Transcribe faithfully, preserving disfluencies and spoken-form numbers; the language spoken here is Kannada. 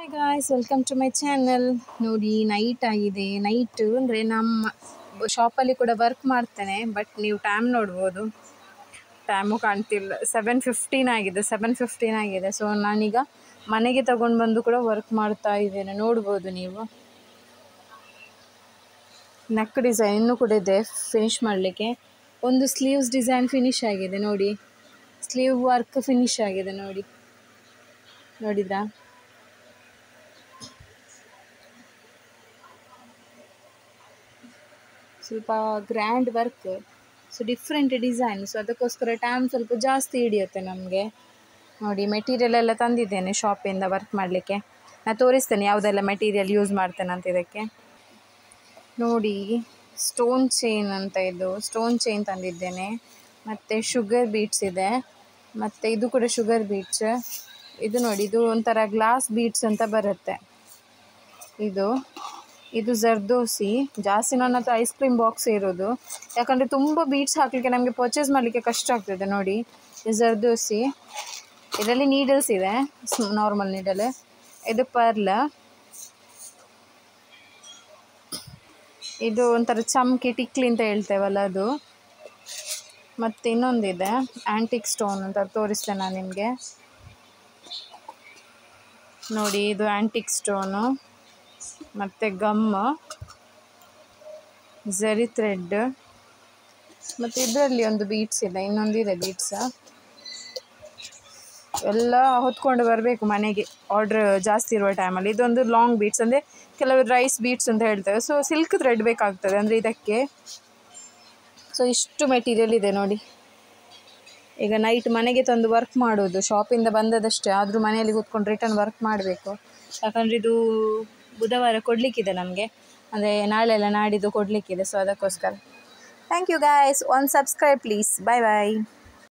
Hi guys, welcome to my channel. ನೋಡಿ, ನೈಟ್ ಆಗಿದೆ. ನೈಟು ಅಂದರೆ ನಮ್ಮ ಶಾಪಲ್ಲಿ ಕೂಡ ವರ್ಕ್ ಮಾಡ್ತೇನೆ. ಬಟ್ ನೀವು ಟೈಮ್ ನೋಡ್ಬೋದು, ಟೈಮು ಕಾಣ್ತಿಲ್ಲ. ಸೆವೆನ್ ಫಿಫ್ಟೀನ್ ಆಗಿದೆ ಸೆವೆನ್ ಫಿಫ್ಟೀನ್ ಆಗಿದೆ ಸೊ ನಾನೀಗ ಮನೆಗೆ ತಗೊಂಡು ಬಂದು ಕೂಡ ವರ್ಕ್ ಮಾಡ್ತಾ ಇದ್ದೇನೆ. ನೋಡ್ಬೋದು ನೀವು. ನೆಕ್ ಡಿಸೈನ್ ಇನ್ನೂ ಕೂಡ ಇದೆ ಫಿನಿಶ್ ಮಾಡಲಿಕ್ಕೆ. ಒಂದು ಸ್ಲೀವ್ಸ್ ಡಿಸೈನ್ ಫಿನಿಶ್ ಆಗಿದೆ ನೋಡಿ. ಸ್ಲೀವ್ ವರ್ಕ್ ಫಿನಿಶ್ ಆಗಿದೆ ನೋಡಿ. ನೋಡಿದ್ರಾ? ಸ್ವಲ್ಪ grand work, so different design. So ಅದಕ್ಕೋಸ್ಕರ ಟೈಮ್ ಸ್ವಲ್ಪ ಜಾಸ್ತಿ ಹಿಡಿಯುತ್ತೆ ನಮಗೆ. ನೋಡಿ, ಮೆಟೀರಿಯಲ್ ಎಲ್ಲ ತಂದಿದ್ದೇನೆ ಶಾಪಿಂದ ವರ್ಕ್ ಮಾಡಲಿಕ್ಕೆ. ನಾನು ತೋರಿಸ್ತೇನೆ ಯಾವುದೆಲ್ಲ ಮೆಟೀರಿಯಲ್ ಯೂಸ್ ಮಾಡ್ತೇನೆ ಅಂತ ಇದಕ್ಕೆ. ನೋಡಿ, ಸ್ಟೋನ್ ಚೈನ್ ಅಂತ, ಇದು ಸ್ಟೋನ್ ಚೈನ್ ತಂದಿದ್ದೇನೆ. ಮತ್ತು ಶುಗರ್ ಬೀಟ್ಸ್ ಇದೆ, ಮತ್ತು ಇದು ಕೂಡ ಶುಗರ್ ಬೀಟ್ಸ್. ಇದು ನೋಡಿ, ಇದು ಒಂಥರ ಗ್ಲಾಸ್ ಬೀಟ್ಸ್ ಅಂತ ಬರುತ್ತೆ. ಇದು ಇದು ಜರ್ದೋಸಿ. ಜಾಸ್ತಿ ನನ್ನ ಹತ್ರ ಐಸ್ ಕ್ರೀಮ್ ಬಾಕ್ಸ್ ಇರೋದು, ಯಾಕಂದರೆ ತುಂಬ ಬೀಟ್ಸ್ ಹಾಕಲಿಕ್ಕೆ ನಮಗೆ ಪರ್ಚೇಸ್ ಮಾಡಲಿಕ್ಕೆ ಕಷ್ಟ ಆಗ್ತದೆ. ನೋಡಿ, ಇದು ಜರ್ದೋಸಿ. ಇದರಲ್ಲಿ ನೀಡಲ್ಸ್ ಇದೆ, ನಾರ್ಮಲ್ ನೀಡಲ್. ಇದು ಪರ್ಲ್. ಇದು ಒಂಥರ ಚಮ್ಕಿ ಟಿಕ್ಲಿ ಅಂತ ಹೇಳ್ತೇವಲ್ಲ ಅದು. ಮತ್ತು ಇನ್ನೊಂದಿದೆ ಆ್ಯಂಟಿಕ್ ಸ್ಟೋನ್ ಅಂತ, ತೋರಿಸ್ತೇನೆ ನಾನು ನಿಮಗೆ. ನೋಡಿ, ಇದು ಆ್ಯಂಟಿಕ್ ಸ್ಟೋನು. ಮತ್ತು ಗಮ್, ಝರಿ ಥ್ರೆಡ್, ಮತ್ತು ಇದರಲ್ಲಿ ಒಂದು ಬೀಟ್ಸ್ ಇದೆ, ಇನ್ನೊಂದಿದೆ ಬೀಟ್ಸ್. ಎಲ್ಲ ಹೊತ್ಕೊಂಡು ಬರಬೇಕು ಮನೆಗೆ ಆರ್ಡ್ರ್ ಜಾಸ್ತಿ ಇರುವ ಟೈಮಲ್ಲಿ. ಇದೊಂದು ಲಾಂಗ್ ಬೀಟ್ಸ್, ಅಂದರೆ ಕೆಲವರು ರೈಸ್ ಬೀಟ್ಸ್ ಅಂತ ಹೇಳ್ತೇವೆ. ಸೊ ಸಿಲ್ಕ್ ಥ್ರೆಡ್ ಬೇಕಾಗ್ತದೆ ಅಂದರೆ ಇದಕ್ಕೆ. ಸೊ ಇಷ್ಟು ಮೆಟೀರಿಯಲ್ ಇದೆ ನೋಡಿ. ಈಗ ನೈಟ್ ಮನೆಗೆ ತಂದು ವರ್ಕ್ ಮಾಡೋದು. ಶಾಪಿಂದ ಬಂದದಷ್ಟೇ, ಆದರೂ ಮನೆಯಲ್ಲಿ ಕೂತ್ಕೊಂಡು ರಿಟರ್ನ್ ವರ್ಕ್ ಮಾಡಬೇಕು. ಯಾಕಂದರೆ ಇದು ಬುಧವಾರ ಕೊಡಲಿಕ್ಕಿದೆ ನಮಗೆ, ಅಂದರೆ ನಾಳೆ ಎಲ್ಲ ನಾಡಿದ್ದು ಕೊಡಲಿಕ್ಕಿದೆ. ಸೊ ಅದಕ್ಕೋಸ್ಕರ. Thank you guys. One subscribe please. Bye bye.